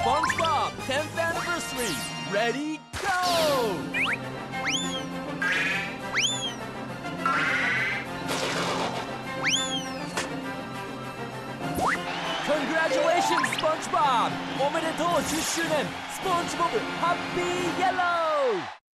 SpongeBob 10th anniversary. Ready, go! Congratulations, SpongeBob! おめでとう10周年スポンジボブハッピーイエロー